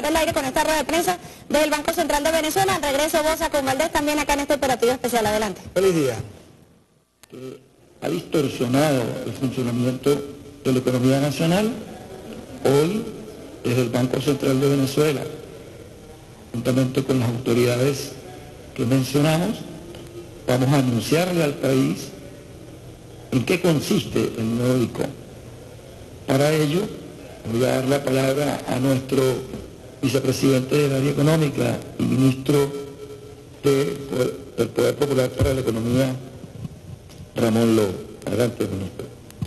tomar el aire con esta rueda de prensa del Banco Central de Venezuela. Al regreso, Bosa con Valdés también acá en este operativo especial. Adelante. Feliz día. Ha distorsionado el funcionamiento de la economía nacional. Hoy, desde el Banco Central de Venezuela, juntamente con las autoridades que mencionamos, vamos a anunciarle al país en qué consiste el nuevo DICOM. Para ello, voy a dar la palabra a nuestro vicepresidente del área económica y ministro del Poder Popular para la Economía, Ramón Lobo. Adelante, ministro.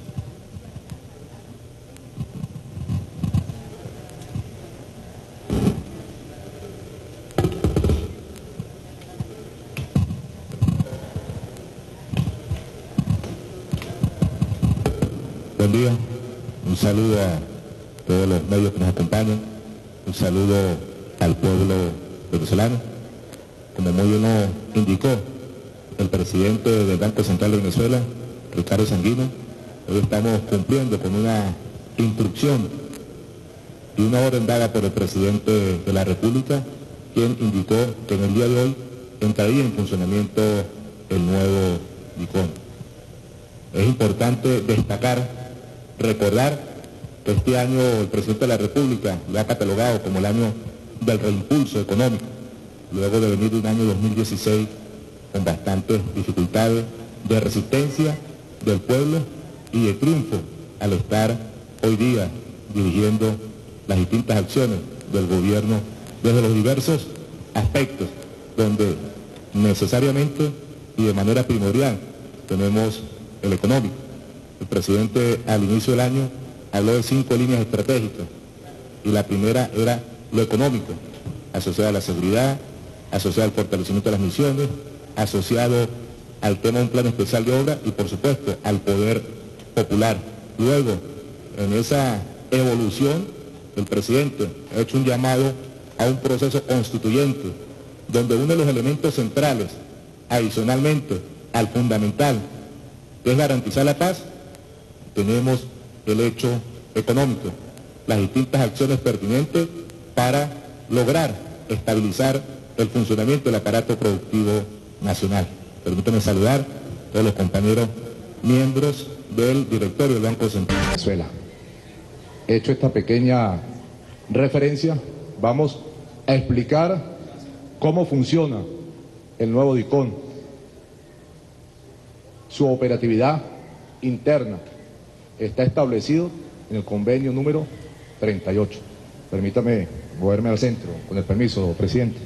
Buen día, un saludo a todos los medios que nos acompañan, un saludo al pueblo venezolano. Como muy bien nos indicó el presidente del Banco Central de Venezuela, Ricardo Sanguino, hoy estamos cumpliendo con una instrucción y una orden dada por el presidente de la República, quien indicó que en el día de hoy entraría en funcionamiento el nuevo DICOM. Es importante destacar, recordar que este año el presidente de la República lo ha catalogado como el año del reimpulso económico, luego de venir un año 2016 con bastantes dificultades de resistencia del pueblo y de triunfo al estar hoy día dirigiendo las distintas acciones del gobierno desde los diversos aspectos donde necesariamente y de manera primordial tenemos el económico. El presidente al inicio del año habló de 5 líneas estratégicas y la primera era lo económico, asociado a la seguridad, asociado al fortalecimiento de las misiones, asociado al tema de un plan especial de obra y por supuesto al poder popular. Luego, en esa evolución, el presidente ha hecho un llamado a un proceso constituyente donde uno de los elementos centrales, adicionalmente al fundamental, es garantizar la paz, tenemos el hecho económico, las distintas acciones pertinentes para lograr estabilizar el funcionamiento del aparato productivo nacional. Permítanme saludar a todos los compañeros miembros del directorio del Banco Central de Venezuela. Hecho esta pequeña referencia, vamos a explicar cómo funciona el nuevo DICOM, su operatividad interna. Está establecido en el convenio número 38. Permítame moverme al centro, con el permiso, presidente.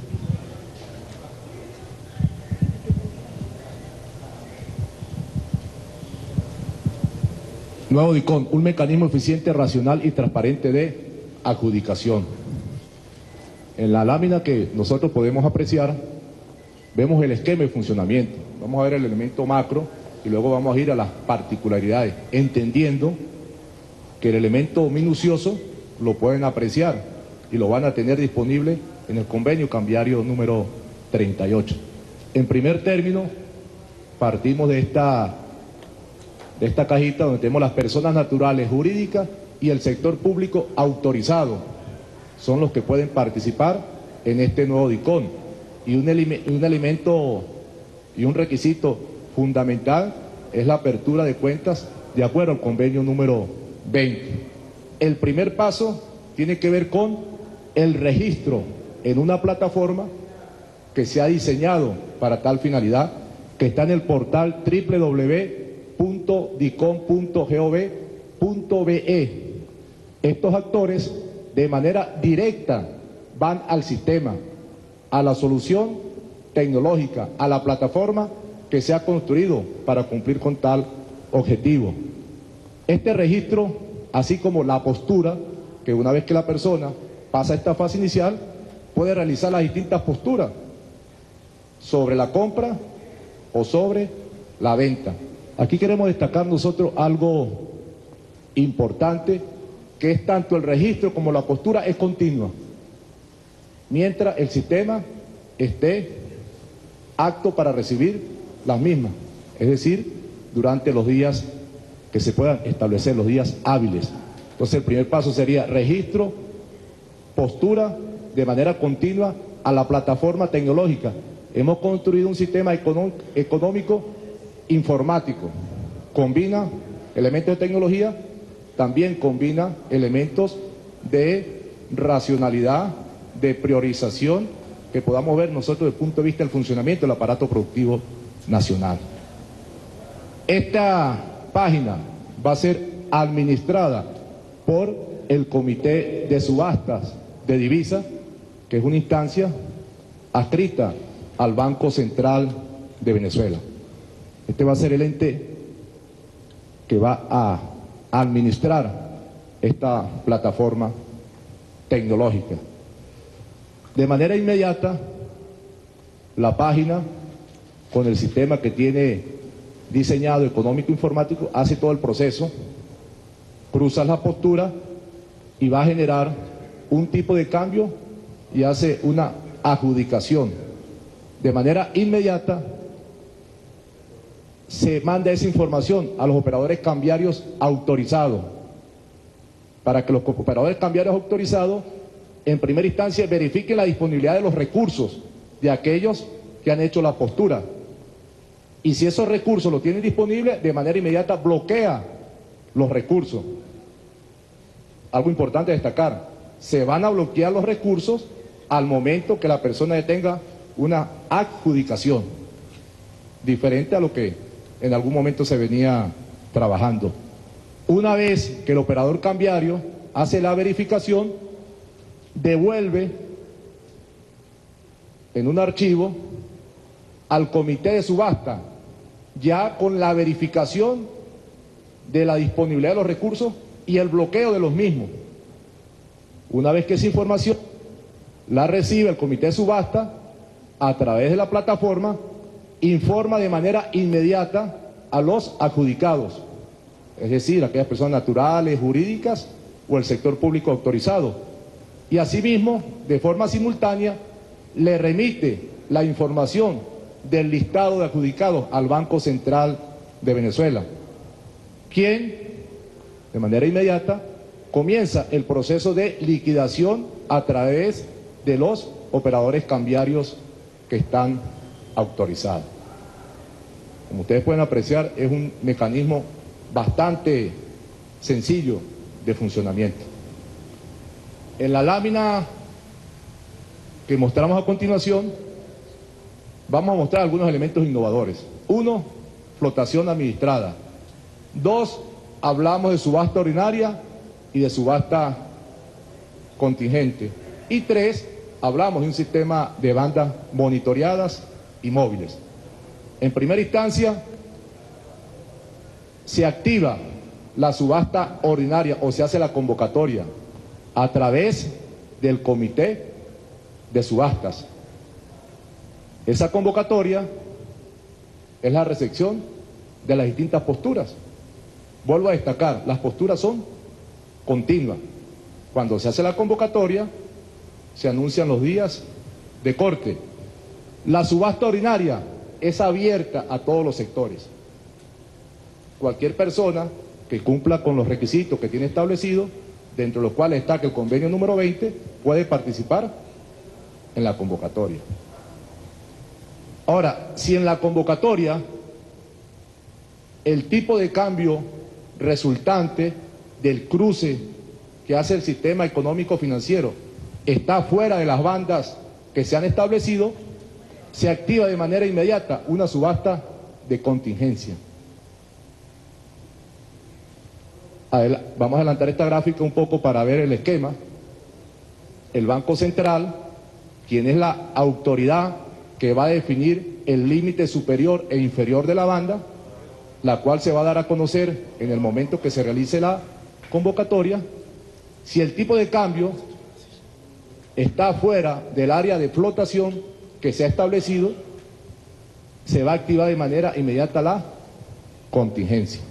Nuevo DICOM, un mecanismo eficiente, racional y transparente de adjudicación. En la lámina que nosotros podemos apreciar, vemos el esquema de funcionamiento. Vamos a ver el elemento macro y luego vamos a ir a las particularidades, entendiendo que el elemento minucioso lo pueden apreciar y lo van a tener disponible en el convenio cambiario número 38. En primer término, partimos de esta cajita donde tenemos las personas naturales, jurídicas y el sector público autorizado. Son los que pueden participar en este nuevo DICOM. Y un elemento y un requisito fundamental es la apertura de cuentas de acuerdo al convenio número 20. El primer paso tiene que ver con el registro en una plataforma que se ha diseñado para tal finalidad, que está en el portal www.dicom.gov.be. Estos actores de manera directa van al sistema, a la solución tecnológica, a la plataforma que se ha construido para cumplir con tal objetivo. Este registro, así como la postura, que una vez que la persona pasa esta fase inicial, puede realizar las distintas posturas sobre la compra o sobre la venta. Aquí queremos destacar nosotros algo importante, que es tanto el registro como la postura es continua, mientras el sistema esté apto para recibir las mismas, es decir, durante los días que se puedan establecer, los días hábiles. Entonces el primer paso sería registro, postura de manera continua a la plataforma tecnológica. Hemos construido un sistema económico informático. Combina elementos de tecnología, también combina elementos de racionalidad, de priorización, que podamos ver nosotros desde el punto de vista del funcionamiento del aparato productivo nacional. Esta página va a ser administrada por el Comité de Subastas de Divisas, que es una instancia adscrita al Banco Central de Venezuela. Este va a ser el ente que va a administrar esta plataforma tecnológica. De manera inmediata, la página, con el sistema que tiene diseñado económico informático, hace todo el proceso, cruza la postura y va a generar un tipo de cambio y hace una adjudicación. De manera inmediata se manda esa información a los operadores cambiarios autorizados, para que los operadores cambiarios autorizados en primera instancia verifiquen la disponibilidad de los recursos de aquellos que han hecho la postura. Y si esos recursos los tienen disponibles, de manera inmediata bloquea los recursos. Algo importante destacar, se van a bloquear los recursos al momento que la persona tenga una adjudicación, diferente a lo que en algún momento se venía trabajando. Una vez que el operador cambiario hace la verificación, devuelve en un archivo al comité de subasta, ya con la verificación de la disponibilidad de los recursos y el bloqueo de los mismos. Una vez que esa información la recibe el comité de subasta, a través de la plataforma, informa de manera inmediata a los adjudicados, es decir, aquellas personas naturales, jurídicas o el sector público autorizado. Y asimismo, de forma simultánea, le remite la información del listado de adjudicados al Banco Central de Venezuela, quien, de manera inmediata, comienza el proceso de liquidación a través de los operadores cambiarios que están autorizados. Como ustedes pueden apreciar, es un mecanismo bastante sencillo de funcionamiento. En la lámina que mostramos a continuación, vamos a mostrar algunos elementos innovadores. 1, flotación administrada. 2, hablamos de subasta ordinaria y de subasta contingente. Y 3, hablamos de un sistema de bandas monitoreadas y móviles. En primera instancia, se activa la subasta ordinaria o se hace la convocatoria a través del comité de subastas. Esa convocatoria es la recepción de las distintas posturas. Vuelvo a destacar, las posturas son continuas. Cuando se hace la convocatoria, se anuncian los días de corte. La subasta ordinaria es abierta a todos los sectores. Cualquier persona que cumpla con los requisitos que tiene establecido, dentro de los cuales está que el convenio número 20, puede participar en la convocatoria. Ahora, si en la convocatoria el tipo de cambio resultante del cruce que hace el sistema económico financiero está fuera de las bandas que se han establecido, se activa de manera inmediata una subasta de contingencia. Vamos a adelantar esta gráfica un poco para ver el esquema. El Banco Central, quien es la autoridad que va a definir el límite superior e inferior de la banda, la cual se va a dar a conocer en el momento que se realice la convocatoria. Si el tipo de cambio está fuera del área de flotación que se ha establecido, se va a activar de manera inmediata la contingencia.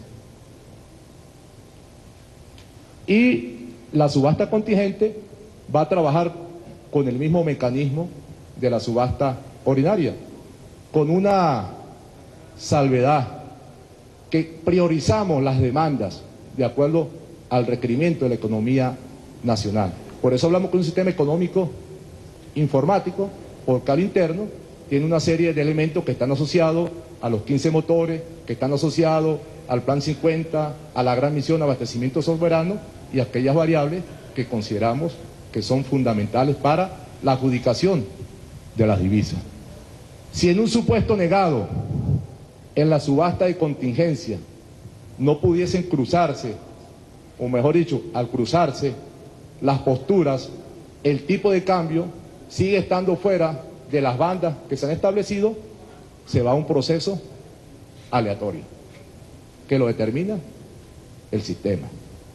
Y la subasta contingente va a trabajar con el mismo mecanismo de la subasta ordinaria, con una salvedad, que priorizamos las demandas de acuerdo al requerimiento de la economía nacional. Por eso hablamos de un sistema económico informático, por cable interno, tiene una serie de elementos que están asociados a los 15 motores, que están asociados al Plan 50, a la gran misión abastecimiento soberano y aquellas variables que consideramos que son fundamentales para la adjudicación de las divisas. Si en un supuesto negado, en la subasta de contingencia, no pudiesen cruzarse, o mejor dicho, al cruzarse las posturas, el tipo de cambio sigue estando fuera de las bandas que se han establecido, se va a un proceso aleatorio, que lo determina el sistema.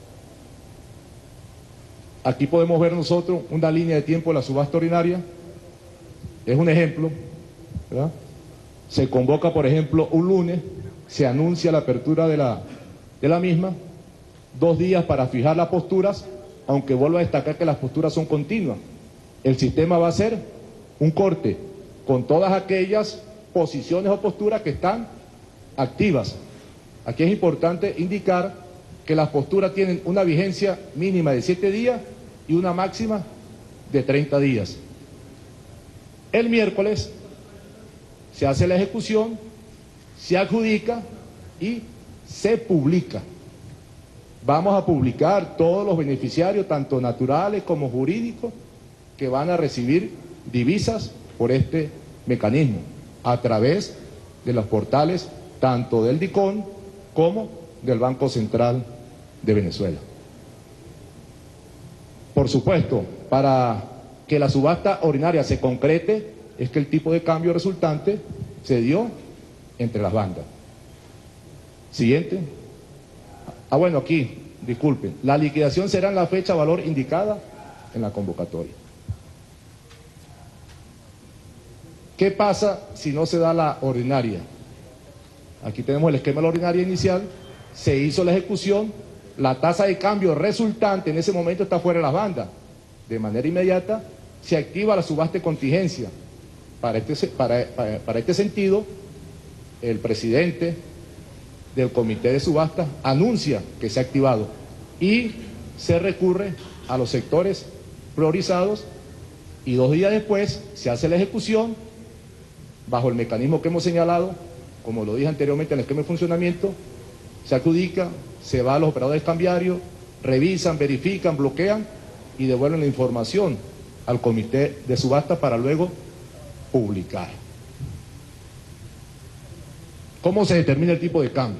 Aquí podemos ver nosotros una línea de tiempo de la subasta ordinaria, es un ejemplo, ¿verdad? Se convoca, por ejemplo, un lunes, se anuncia la apertura de la misma, 2 días para fijar las posturas, aunque vuelvo a destacar que las posturas son continuas. El sistema va a ser un corte con todas aquellas posiciones o posturas que están activas. Aquí es importante indicar que las posturas tienen una vigencia mínima de 7 días y una máxima de 30 días. El miércoles se hace la ejecución, se adjudica y se publica. Vamos a publicar todos los beneficiarios, tanto naturales como jurídicos, que van a recibir divisas por este mecanismo, a través de los portales tanto del DICON como del Banco Central de Venezuela. Por supuesto, para que la subasta ordinaria se concrete, es que el tipo de cambio resultante se dio entre las bandas. Siguiente. Bueno, aquí, disculpen, la liquidación será en la fecha valor indicada en la convocatoria. ¿Qué pasa si no se da la ordinaria? Aquí tenemos el esquema de la ordinaria inicial, se hizo la ejecución, la tasa de cambio resultante en ese momento está fuera de las bandas. De manera inmediata se activa la subasta de contingencia. Para este sentido, el presidente del comité de subasta anuncia que se ha activado y se recurre a los sectores priorizados y 2 días después se hace la ejecución bajo el mecanismo que hemos señalado, como lo dije anteriormente en el esquema de funcionamiento, se adjudica, se va a los operadores cambiarios, revisan, verifican, bloquean y devuelven la información al comité de subasta para luego publicar. ¿Cómo se determina el tipo de cambio?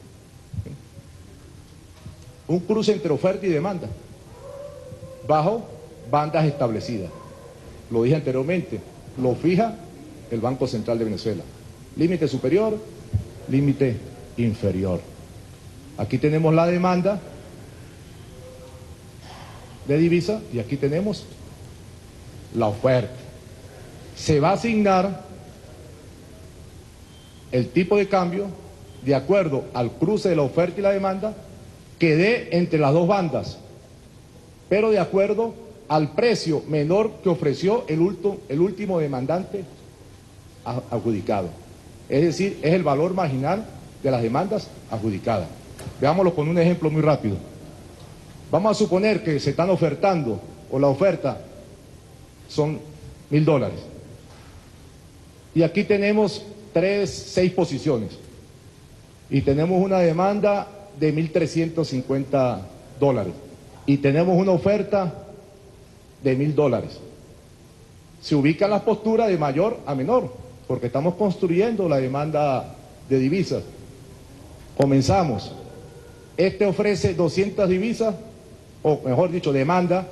Un cruce entre oferta y demanda, bajo bandas establecidas. Lo dije anteriormente, lo fija el Banco Central de Venezuela. Límite superior, límite inferior. Aquí tenemos la demanda de divisa y aquí tenemos la oferta. Se va a asignar el tipo de cambio de acuerdo al cruce de la oferta y la demanda que dé entre las 2 bandas, pero de acuerdo al precio menor que ofreció el último demandante adjudicado. Es decir, es el valor marginal de las demandas adjudicadas. Veámoslo con un ejemplo muy rápido. Vamos a suponer que se están ofertando, o la oferta son $1.000. Y aquí tenemos 6 posiciones. Y tenemos una demanda de $1.350. Y tenemos una oferta de $1.000. Se ubican las posturas de mayor a menor, porque estamos construyendo la demanda de divisas. Comenzamos. Este ofrece 200 divisas, o mejor dicho, demanda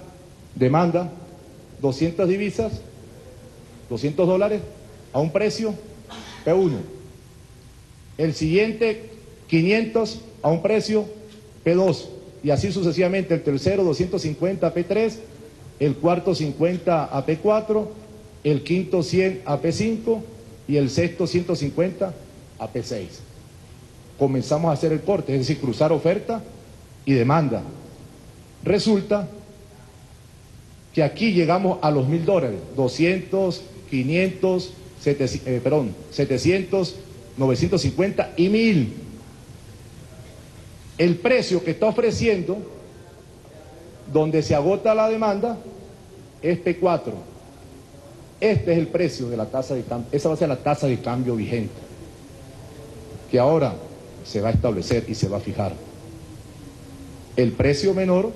200 divisas, $200 a un precio P1. El siguiente 500 a un precio P2 y así sucesivamente. El tercero 250 a P3, el cuarto 50 a P4, el quinto 100 a P5 y el sexto 150 a P6. Comenzamos a hacer el corte, es decir, cruzar oferta y demanda. Resulta que aquí llegamos a los $1.000, 200, 500, 700, 950 y 1.000. El precio que está ofreciendo, donde se agota la demanda, es P4. Este es el precio de la tasa de cambio, esa va a ser la tasa de cambio vigente, que ahora se va a establecer y se va a fijar. El precio menor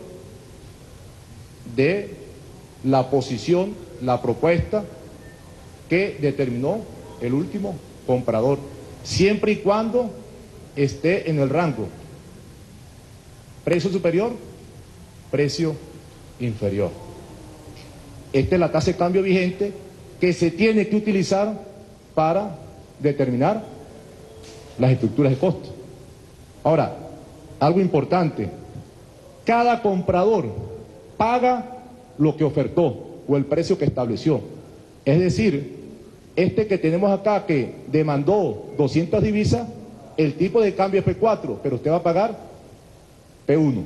de la posición, la propuesta que determinó el último comprador, siempre y cuando esté en el rango precio superior, precio inferior. Esta es la tasa de cambio vigente que se tiene que utilizar para determinar las estructuras de costo. Ahora, algo importante, cada comprador paga lo que ofertó o el precio que estableció. Es decir, este que tenemos acá que demandó 200 divisas, el tipo de cambio es P4, pero usted va a pagar P1.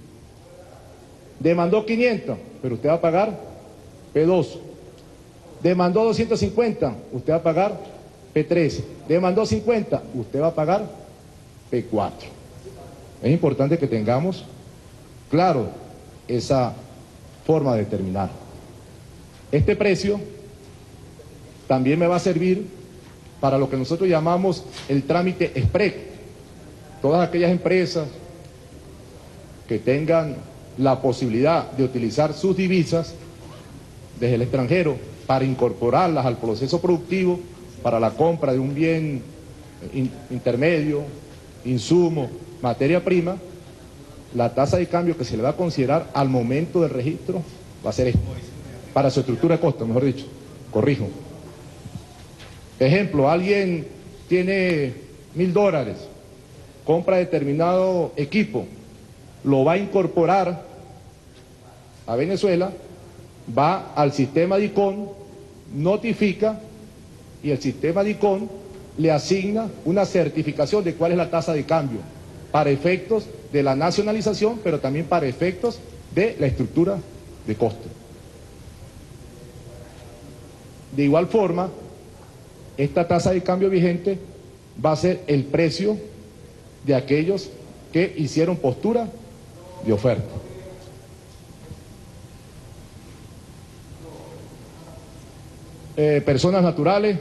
Demandó 500, pero usted va a pagar P2. Demandó 250, usted va a pagar P3. Demandó 50, usted va a pagar P4. Es importante que tengamos claro esa forma de determinar. Este precio también me va a servir para lo que nosotros llamamos el trámite express. Todas aquellas empresas que tengan la posibilidad de utilizar sus divisas desde el extranjero para incorporarlas al proceso productivo, para la compra de un bien intermedio, insumo, materia prima, la tasa de cambio que se le va a considerar al momento del registro va a ser esta, para su estructura de costo, mejor dicho, corrijo. Ejemplo, alguien tiene $1.000, compra determinado equipo, lo va a incorporar a Venezuela, va al sistema DICON, notifica y el sistema DICON le asigna una certificación de cuál es la tasa de cambio para efectos de la nacionalización, pero también para efectos de la estructura de costo. De igual forma, esta tasa de cambio vigente va a ser el precio de aquellos que hicieron postura de oferta. Personas naturales,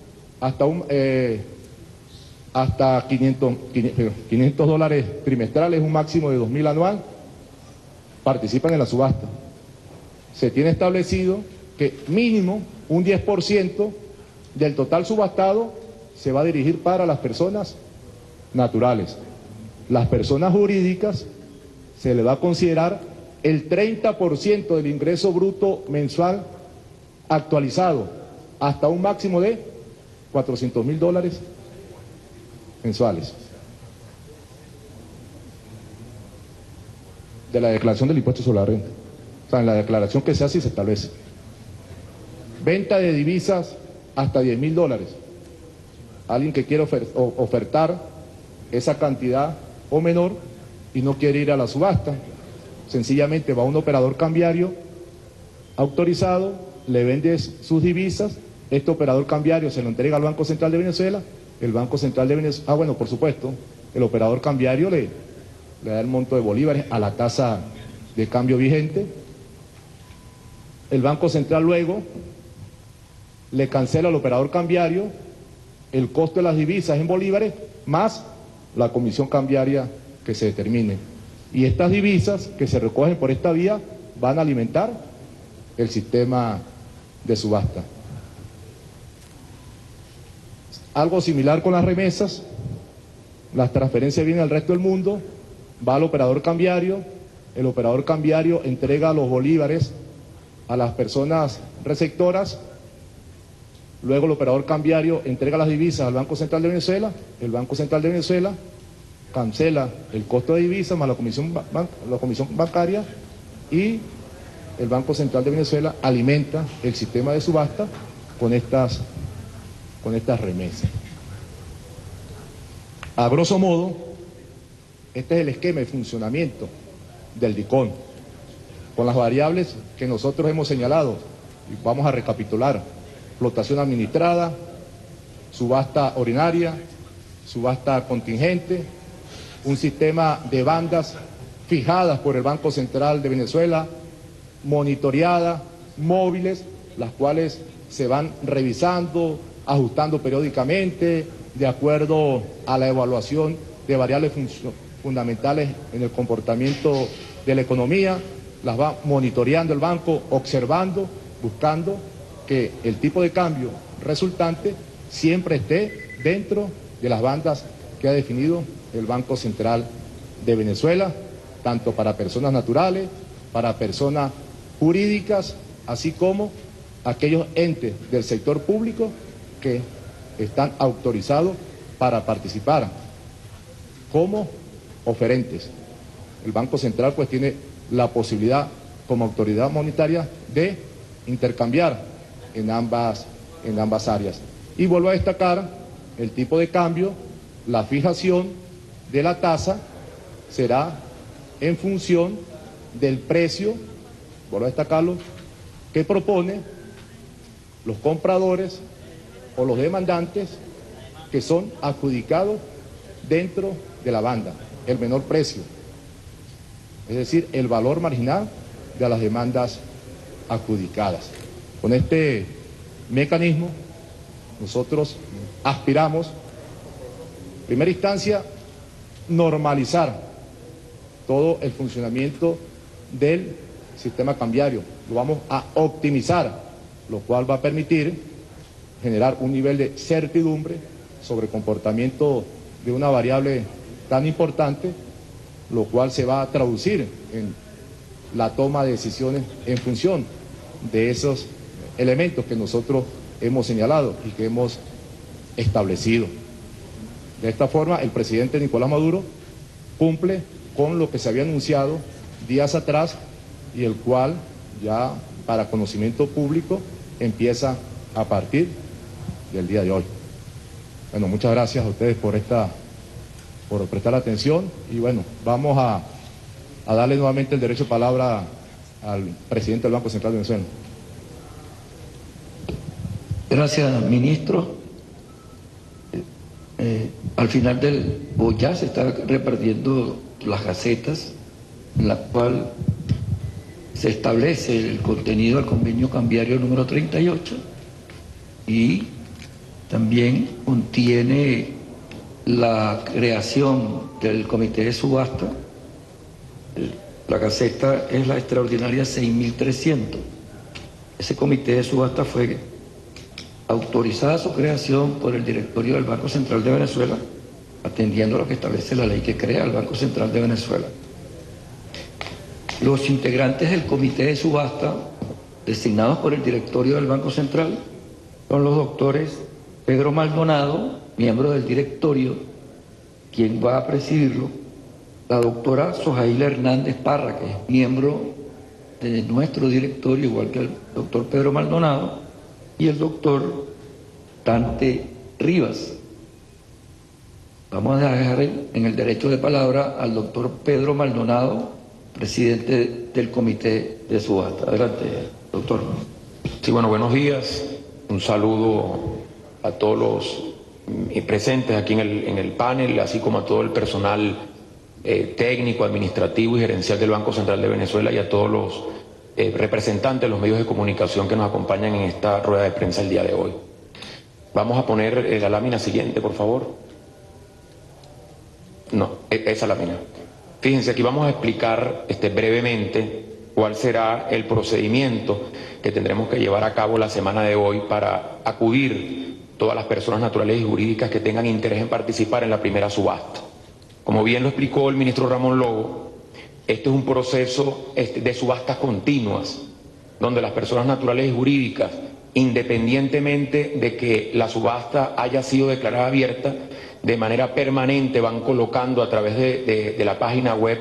hasta $500 trimestrales, un máximo de 2.000 anual, participan en la subasta. Se tiene establecido que mínimo un 10% del total subastado se va a dirigir para las personas naturales. Las personas jurídicas se le va a considerar el 30% del ingreso bruto mensual actualizado, hasta un máximo de $400.000 mensuales. De la declaración del impuesto sobre la renta. O sea, en la declaración que se hace y se establece. Venta de divisas hasta $10.000. Alguien que quiere ofertar esa cantidad o menor y no quiere ir a la subasta, sencillamente va a un operador cambiario autorizado, le vende sus divisas, este operador cambiario se lo entrega al Banco Central de Venezuela, el Banco Central de Venezuela, bueno, por supuesto, el operador cambiario le da el monto de bolívares a la tasa de cambio vigente, el Banco Central luego le cancela al operador cambiario el costo de las divisas en bolívares más la comisión cambiaria que se determine. Y estas divisas que se recogen por esta vía van a alimentar el sistema de subasta. Algo similar con las remesas, las transferencias vienen al resto del mundo, va al operador cambiario, el operador cambiario entrega los bolívares a las personas receptoras, luego el operador cambiario entrega las divisas al Banco Central de Venezuela, el Banco Central de Venezuela cancela el costo de divisas más la comisión bancaria y el Banco Central de Venezuela alimenta el sistema de subasta con estas remesas. A grosso modo, este es el esquema de funcionamiento del DICON, con las variables que nosotros hemos señalado, y vamos a recapitular: flotación administrada, subasta ordinaria, subasta contingente, un sistema de bandas fijadas por el Banco Central de Venezuela, monitoreadas, móviles, las cuales se van revisando, ajustando periódicamente, de acuerdo a la evaluación de variables fundamentales en el comportamiento de la economía, las va monitoreando el banco, observando, buscando que el tipo de cambio resultante siempre esté dentro de las bandas que ha definido el Banco Central de Venezuela, tanto para personas naturales, para personas jurídicas, así como aquellos entes del sector público que están autorizados para participar como oferentes. El Banco Central pues tiene la posibilidad como autoridad monetaria de intercambiar en ambas áreas. Y vuelvo a destacar el tipo de cambio, la fijación de la tasa será en función del precio, vuelvo a destacarlo, que propone los compradores o los demandantes que son adjudicados dentro de la banda, el menor precio, es decir, el valor marginal de las demandas adjudicadas. Con este mecanismo nosotros aspiramos, en primera instancia, normalizar todo el funcionamiento del sistema cambiario. Lo vamos a optimizar, lo cual va a permitir generar un nivel de certidumbre sobre el comportamiento de una variable tan importante, lo cual se va a traducir en la toma de decisiones en función de esos elementos que nosotros hemos señalado y que hemos establecido. De esta forma, el presidente Nicolás Maduro cumple con lo que se había anunciado días atrás y el cual ya para conocimiento público empieza a partir del día de hoy. Bueno, muchas gracias a ustedes por prestar atención y bueno, vamos a darle nuevamente el derecho de palabra al presidente del Banco Central de Venezuela. Gracias, ministro. Al final o ya se está repartiendo las gacetas en la cual se establece el contenido del convenio cambiario número 38 y también contiene la creación del comité de subasta. La gaceta es la extraordinaria 6.300. Ese comité de subasta fue autorizada su creación por el directorio del Banco Central de Venezuela, atendiendo a lo que establece la ley que crea el Banco Central de Venezuela. Los integrantes del comité de subasta, designados por el directorio del Banco Central, son los doctores Pedro Maldonado, miembro del directorio, quien va a presidirlo, la doctora Sohaila Hernández Parra, que es miembro de nuestro directorio, igual que el doctor Pedro Maldonado, y el doctor Dante Rivas. Vamos a dejar en el derecho de palabra al doctor Pedro Maldonado, presidente del comité de subasta. Adelante, doctor. Sí, bueno, buenos días. Un saludo a todos los presentes aquí en el panel, así como a todo el personal técnico, administrativo y gerencial del Banco Central de Venezuela y a todos los representantes de los medios de comunicación que nos acompañan en esta rueda de prensa el día de hoy. Vamos a poner la lámina siguiente, por favor. No, esa lámina. Fíjense, aquí vamos a explicar brevemente cuál será el procedimiento que tendremos que llevar a cabo la semana de hoy para acudir todas las personas naturales y jurídicas que tengan interés en participar en la primera subasta. Como bien lo explicó el ministro Ramón Lobo, este es un proceso de subastas continuas, donde las personas naturales y jurídicas, independientemente de que la subasta haya sido declarada abierta, de manera permanente van colocando a través de la página web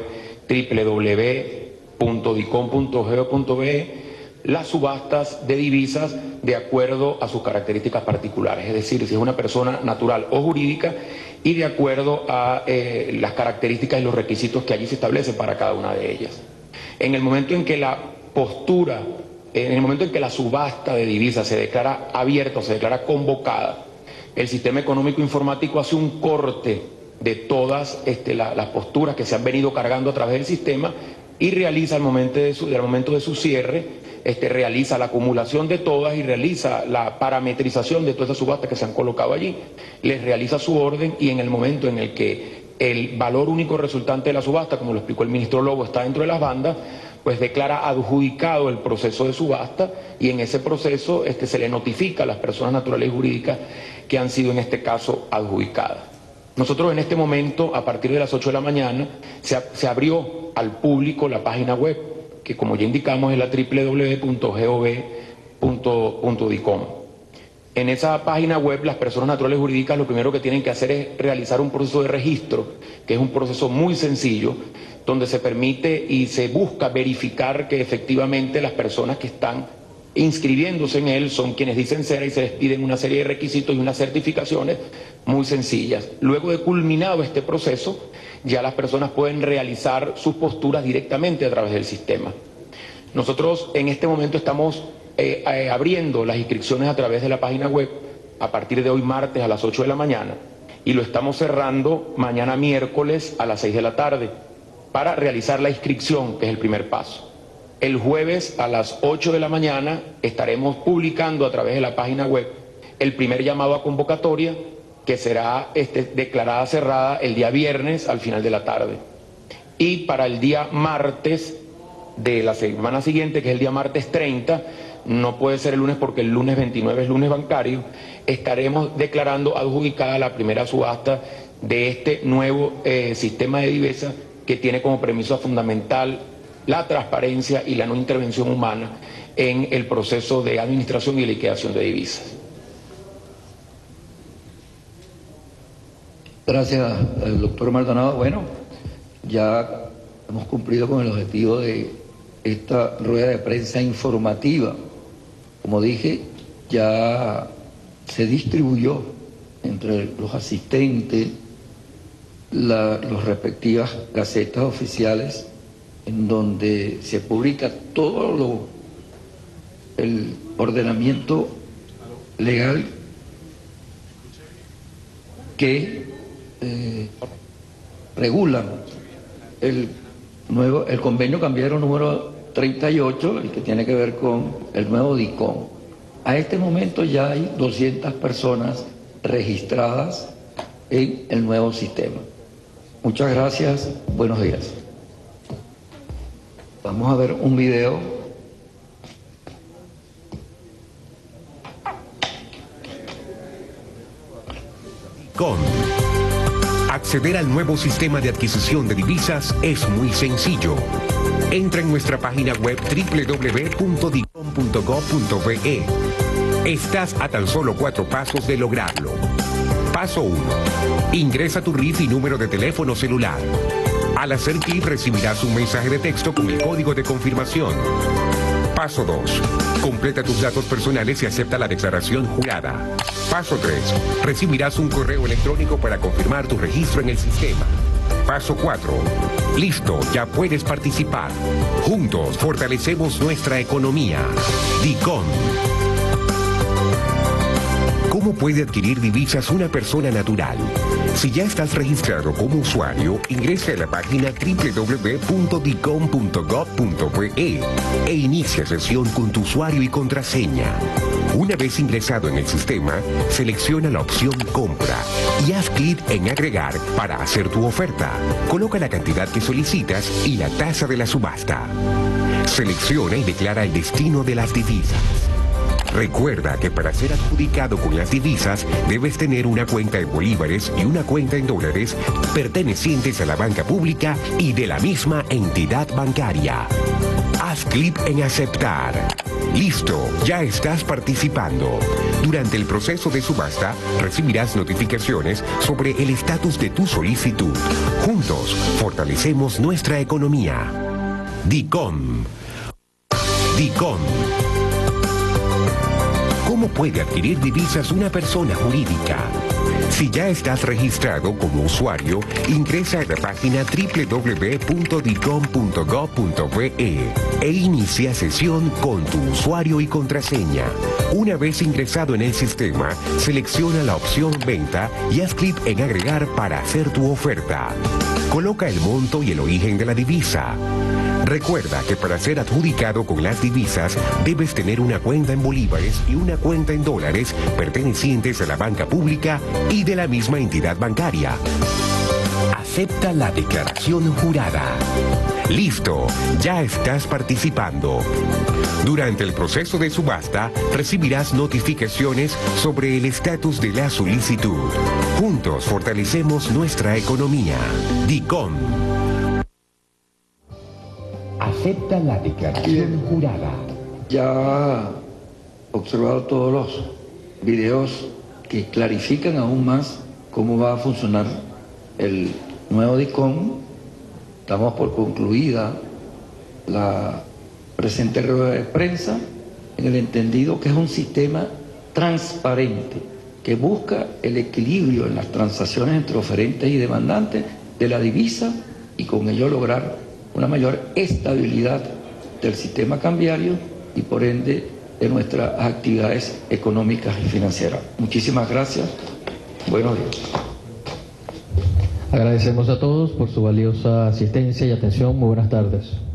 www.dicom.go.be las subastas de divisas de acuerdo a sus características particulares, es decir, si es una persona natural o jurídica y de acuerdo a las características y los requisitos que allí se establecen para cada una de ellas. En el momento en que la subasta de divisas se declara abierta o se declara convocada, el sistema económico informático hace un corte de todas las posturas que se han venido cargando a través del sistema y realiza al momento de su cierre realiza la acumulación de todas y realiza la parametrización de todas esas subastas que se han colocado allí. Les realiza su orden y en el momento en el que el valor único resultante de la subasta, como lo explicó el ministro Lobo, está dentro de las bandas, pues declara adjudicado el proceso de subasta y en ese proceso se le notifica a las personas naturales y jurídicas que han sido en este caso adjudicadas. Nosotros en este momento, a partir de las 8 de la mañana, se abrió al público la página web, que como ya indicamos es la www.gov.dicom. En esa página web las personas naturales y jurídicas lo primero que tienen que hacer es realizar un proceso de registro, que es un proceso muy sencillo, donde se permite y se busca verificar que efectivamente las personas que están inscribiéndose en él son quienes dicen ser y se les piden una serie de requisitos y unas certificaciones muy sencillas. Luego de culminado este proceso, ya las personas pueden realizar sus posturas directamente a través del sistema. Nosotros en este momento estamos abriendo las inscripciones a través de la página web a partir de hoy martes a las 8 de la mañana y lo estamos cerrando mañana miércoles a las 6 de la tarde para realizar la inscripción, que es el primer paso. El jueves a las 8 de la mañana estaremos publicando a través de la página web el primer llamado a convocatoria, que será declarada cerrada el día viernes al final de la tarde. Y para el día martes de la semana siguiente, que es el día martes 30, no puede ser el lunes porque el lunes 29 es lunes bancario, estaremos declarando adjudicada la primera subasta de este nuevo sistema de Divesa que tiene como premisa fundamental la transparencia y la no intervención humana en el proceso de administración y liquidación de divisas. Gracias, doctor Maldonado. Bueno, ya hemos cumplido con el objetivo de esta rueda de prensa informativa. Como dije, ya se distribuyó entre los asistentes las respectivas gacetas oficiales en donde se publica todo el ordenamiento legal que regula el convenio cambiario número 38, el que tiene que ver con el nuevo DICOM. A este momento ya hay 200 personas registradas en el nuevo sistema. Muchas gracias, buenos días. Vamos a ver un video. Acceder al nuevo sistema de adquisición de divisas es muy sencillo. Entra en nuestra página web www.dicom.gov.be. Estás a tan solo 4 pasos de lograrlo. Paso 1. Ingresa tu RIF y número de teléfono celular. Al hacer clic recibirás un mensaje de texto con el código de confirmación. Paso 2. Completa tus datos personales y acepta la declaración jurada. Paso 3. Recibirás un correo electrónico para confirmar tu registro en el sistema. Paso 4. Listo, ya puedes participar. Juntos fortalecemos nuestra economía. DICOM. ¿Cómo puede adquirir divisas una persona natural? Si ya estás registrado como usuario, ingresa a la página www.dicom.gov.be e inicia sesión con tu usuario y contraseña. Una vez ingresado en el sistema, selecciona la opción Compra y haz clic en Agregar para hacer tu oferta. Coloca la cantidad que solicitas y la tasa de la subasta. Selecciona y declara el destino de las divisas. Recuerda que para ser adjudicado con las divisas debes tener una cuenta en bolívares y una cuenta en dólares pertenecientes a la banca pública y de la misma entidad bancaria. Haz clic en Aceptar. Listo, ya estás participando. Durante el proceso de subasta recibirás notificaciones sobre el estatus de tu solicitud. Juntos fortalecemos nuestra economía. DICOM. DICOM. ¿Cómo puede adquirir divisas una persona jurídica? Si ya estás registrado como usuario, ingresa a la página www.dicom.gov.be e inicia sesión con tu usuario y contraseña. Una vez ingresado en el sistema, selecciona la opción Venta y haz clic en Agregar para hacer tu oferta. Coloca el monto y el origen de la divisa. Recuerda que para ser adjudicado con las divisas debes tener una cuenta en bolívares y una cuenta en dólares pertenecientes a la banca pública y de la misma entidad bancaria. Acepta la declaración jurada. Listo, ya estás participando. Durante el proceso de subasta recibirás notificaciones sobre el estatus de la solicitud. Juntos fortalecemos nuestra economía. DICOM. Acepta la declaración jurada. Ya observado todos los videos que clarifican aún más cómo va a funcionar el nuevo DICOM. Damos por concluida la presente rueda de prensa en el entendido que es un sistema transparente que busca el equilibrio en las transacciones entre oferentes y demandantes de la divisa y con ello lograr una mayor estabilidad del sistema cambiario y por ende de nuestras actividades económicas y financieras. Muchísimas gracias. Buenos días. Agradecemos a todos por su valiosa asistencia y atención. Muy buenas tardes.